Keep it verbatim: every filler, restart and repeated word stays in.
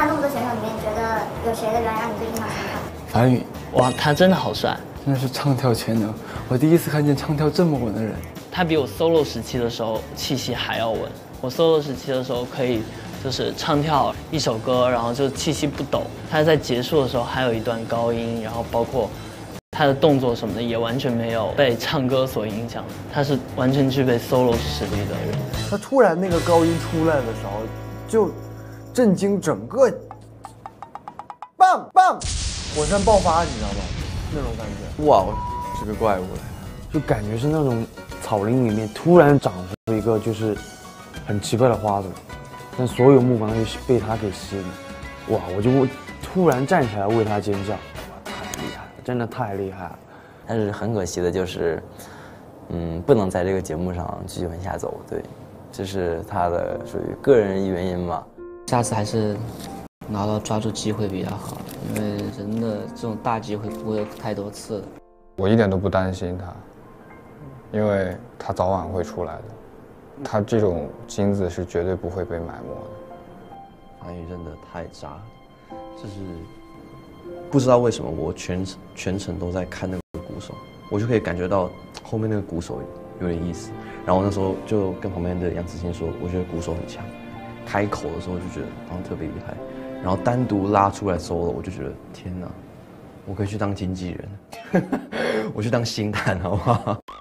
了那么多选手里面，觉得有谁的人让你最印象深刻？ 樊宇， 哇，他真的好帅， 真的是唱跳全能。我第一次看见唱跳这么稳的人。 他比我 solo 时期的时候气息还要稳。我 solo 时期的时候可以就是唱跳一首歌，然后就气息不抖。他在结束的时候还有一段高音，然后包括他的动作什么的也完全没有被唱歌所影响。他是完全具备 solo 实力的人。 他突然那个高音出来的时候，就震惊整个，棒棒，火山爆发，你知道吗？那种感觉。 哇，是个怪物来， 就感觉是那种草林里面突然长出一个就是很奇怪的花朵，但所有目光就被他给吸引。哇，我就突然站起来为他尖叫，哇，太厉害了，真的太厉害了。 但是很可惜的就是，嗯，不能在这个节目上继续往下走。对，这是他的属于个人原因吧。 下次还是拿到抓住机会比较好，因为人的这种大机会不会有太多次的。 我一点都不担心他，因为他早晚会出来的。他这种金子是绝对不会被埋没的。 樊宇真的太渣了，就是不知道为什么我全全程都在看那个鼓手，我就可以感觉到后面那个鼓手有点意思。然后那时候就跟旁边的杨子欣说，我觉得鼓手很强。开口的时候就觉得好像特别厉害，然后单独拉出来 solo， 我就觉得天哪，我可以去当经纪人，我去当星探好不好？